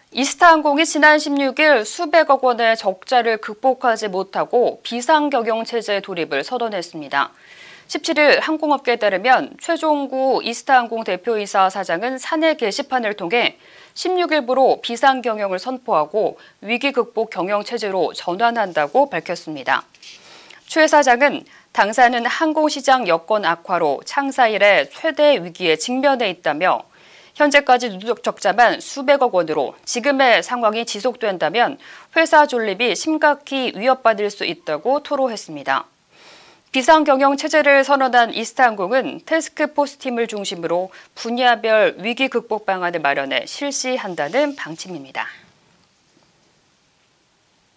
이스타항공이 지난 16일 수백억 원의 적자를 극복하지 못하고 비상경영체제 돌입을 선언했습니다. 17일 항공업계에 따르면 최종구 이스타항공 대표이사 사장은 사내 게시판을 통해 16일부로 비상경영을 선포하고 위기 극복 경영체제로 전환한다고 밝혔습니다. 최 사장은 당사는 항공시장 여건 악화로 창사 이래 최대 위기에 직면해 있다며 현재까지 누적 적자만 수백억 원으로 지금의 상황이 지속된다면 회사 존립이 심각히 위협받을 수 있다고 토로했습니다. 비상경영체제를 선언한 이스타항공은 태스크포스팀을 중심으로 분야별 위기 극복 방안을 마련해 실시한다는 방침입니다.